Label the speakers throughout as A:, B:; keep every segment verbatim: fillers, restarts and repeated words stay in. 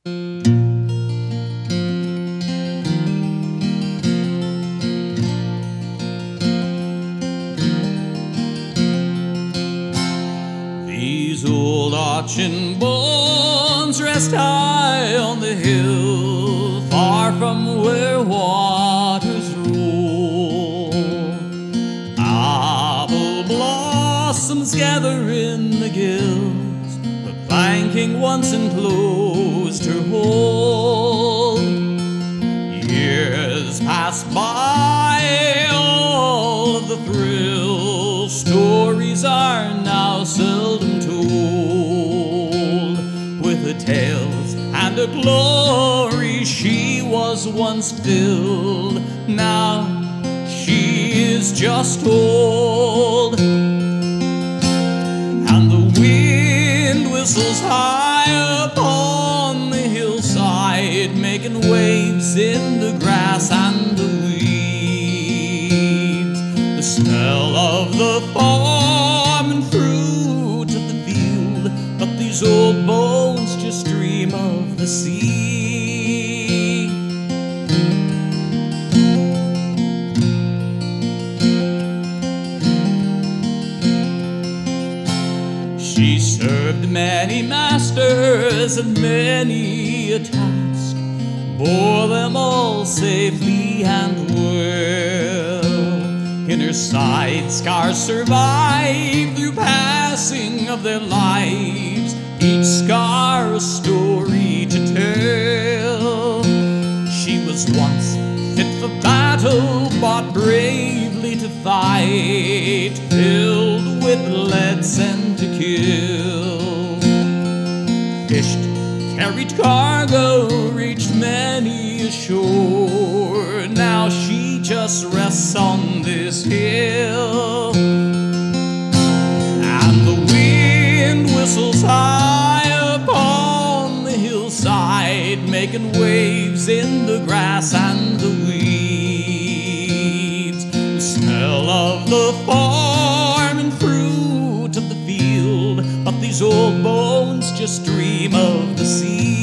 A: These old arching bones rest high on the hill, far from where waters roll. Apple blossoms gather in the gills, the banking once enclosed her hold. Years pass by, all of the thrill stories are now seldom told. With her tales and her glory she was once filled, now she is just old. And the wind whistles high upon the hillside, making waves in the grass and the weeds. The smell of the farm and fruit of the field, but these old bones just dream of the sea. She served many masters and many a task, bore them all safely and well. In her side scars survive through passing of their lives, each scar a story to tell. She was once fit for battle, fought bravely to fight, filled with lead sent to kill. Fished, carried cargo, reached many a shore, now she just rests on this hill. And the wind whistles high upon the hillside, making waves in the grass and the weeds. The smell of the farm and fruit of the field, but these old bones just dream of the sea.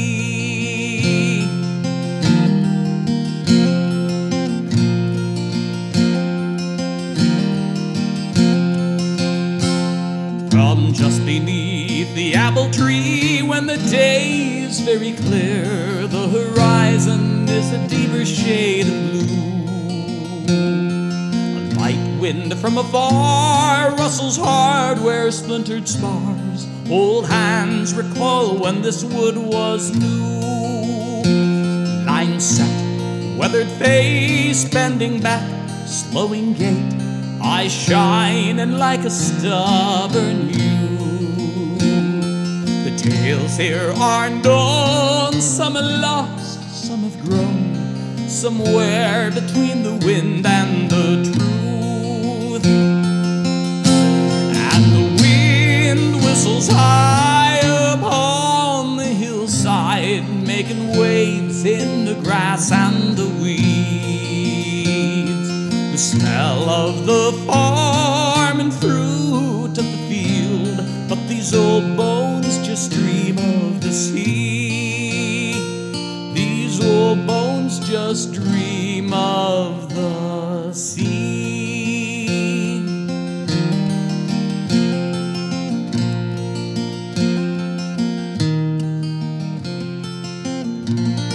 A: From just beneath the apple tree, when the day is very clear, the horizon is a deeper shade of blue. A light wind from afar rustles hard where splintered spars. Old hands recall when this wood was new. Line set, weathered face, bending back, slowing gait, eyes shining like a stubborn youth. The tales here are known, some are lost, some have grown, somewhere between the wind and the truth. And the wind whistles high upon the hillside, making waves in the grass and the weeds. The smell of the farm and fruit of the field, but these old bones just dream of the sea. These old bones just dream of the sea. Thank you.